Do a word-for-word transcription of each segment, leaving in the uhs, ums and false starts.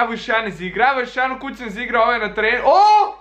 evo još jedan iz igra, evo još jedan kućan iz igra, ovo je na terenu. O!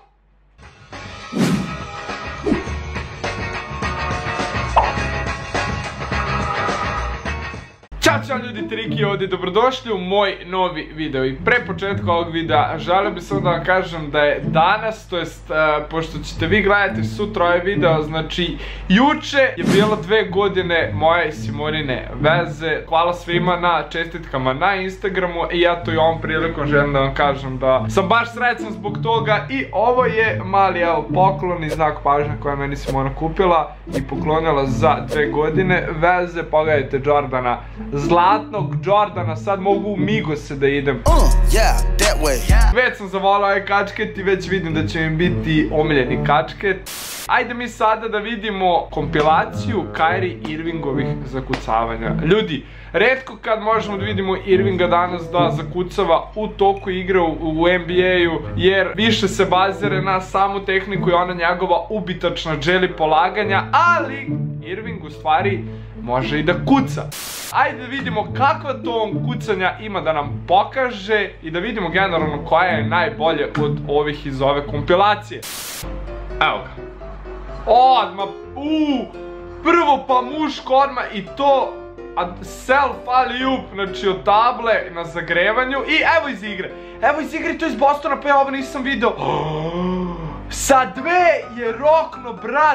Ćao čao ljudi, Triki ovdje, dobrodošli u moj novi video. I pre početka ovog videa želio bih samo da vam kažem da je danas, to jest uh, pošto ćete vi gledati sutra ovaj video, znači juče je bilo dve godine moje i Simorine veze. Hvala svima na čestitkama na Instagramu i ja to i ovom prilikom želim da vam kažem da sam baš srećan zbog toga. I ovo je mali evo poklon i znak pažnje koja meni Simona kupila i poklonila za dve godine veze. Pogledajte Jordana, zlatnog Jordana, sad mogu u Migose da idem. uh, yeah, that way. Već sam zavolao ovaj kačket i već vidim da će mi biti omiljeni kačket. Ajde mi sada da vidimo kompilaciju Kyrie Irvingovih zakucavanja. Ljudi, retko kad možemo da vidimo Irvinga danas da zakucava u toku igre u N B A-u, jer više se bazire na samu tehniku i ona njegova ubitačna dželi polaganja, ali Irving u stvari može i da kuca. Ajde da vidimo kakva to on kucanja ima da nam pokaže i da vidimo generalno koja je najbolje od ovih iz ove kompilacije. Evo ga. Odmah, uuu, prvo pa muško odmah i to self alley-oop, znači od table na zagrevanju i evo iz igre. Evo iz igre, to iz Bostona, pa ja ovo nisam video. Sa dve je rokno, brat.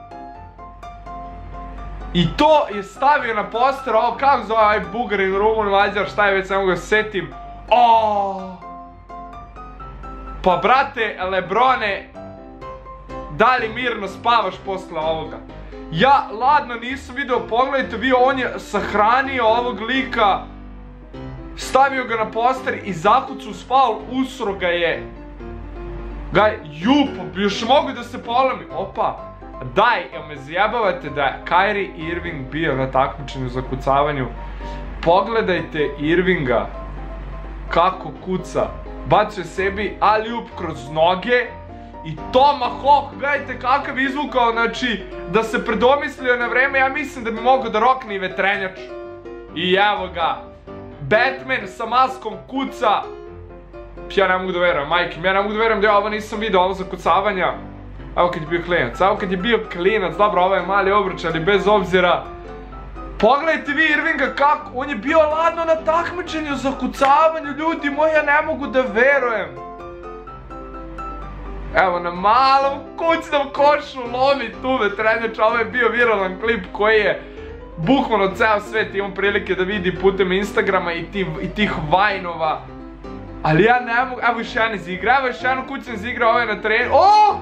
I to je stavio na poster, ovo kako zove ovaj Bugarin, Rumun, Mađar, šta je već, ne mogu da se setim. Oooo. Pa brate, Lebrone, da li mirno spavaš posle ovoga? Ja ladno nisam video, pogledajte vi, on je sahranio ovog lika, stavio ga na poster i zakucu uz faul, usro ga je. Gaj, jup, još mogu da se polemi, opa. Daj, jel me zjebavate da je Kyrie Irving bio na takmičenju za kucavanju? Pogledajte Irvinga kako kuca. Bacio sebi alley-oop kroz noge i tomahawk, gledajte kakav izvukao, znači da se predomislio na vreme, ja mislim da bi mogao da rokne i vetrenjač. I evo ga, Batman sa maskom kuca. Ja ne mogu da verujem, majke, ja ne mogu da verujem da ja ovo nisam video, ovo za kucavanja. Evo kad je bio klinac, evo kad je bio klinac, dobro ovo je mali obruč, ali bez obzira. Pogledajte vi Irvinga kako, on je bio ladno na takmičenju za kucavanju, ljudi moji, ja ne mogu da verujem. Evo na malom kućnom košu lomi tu vetrenjač, ovo je bio viralan klip koji je bukvalno ceo svet imao prilike da vidi putem Instagrama i tih vajnova. Ali ja ne mogu, evo još jedan iz igra, evo još jedan kućan iz igra, ovo je na terenu. Oooo!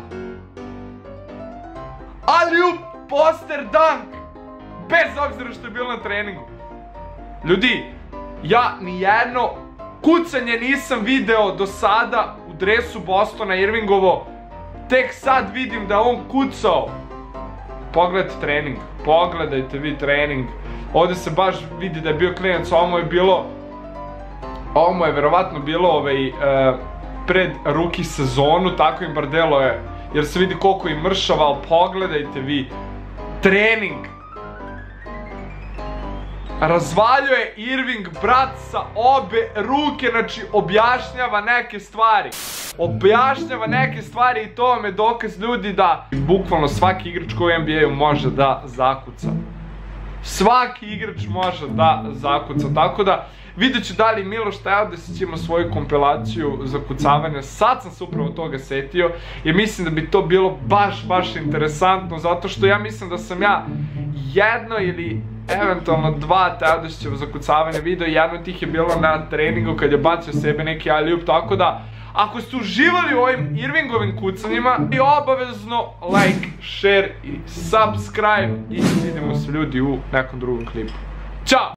Alley-oop, poster dunk, bez obzira što je bilo na treningu. Ljudi, ja nijedno kucanje nisam video do sada u dresu Bostona Irvingovo. Tek sad vidim da on kucao. Pogledajte trening, pogledajte vi trening. Ovdje se baš vidi da je bio klinac, ovo mu je bilo, ovo mu je verovatno bilo ovaj, pred rookie sezonu, tako im bar delo je. Jer se vidi koliko je mršava, ali pogledajte vi trening. Razvaljuje Irving, brat, sa obe ruke, znači objašnjava neke stvari. Objašnjava neke stvari i to vam je dokaz, ljudi, da bukvalno svaki igrač koji u N B A-u može da zakuca. Svaki igrač može da zakuca, tako da vidjet ću da li Miloš Teodosić ima svoju kompilaciju za kucavanje. Sad sam se upravo toga setio i mislim da bi to bilo baš, baš interesantno, zato što ja mislim da sam ja jedno ili eventualno dva Teodosićeva za kucavanje video, jedno od tih je bilo na treningu kad je bacio sebe neki alley-oop, tako da ako ste uživali u ovim Irvingovim kucanjima, i obavezno like, share i subscribe i vidimo se ljudi u nekom drugom klipu. Ćao!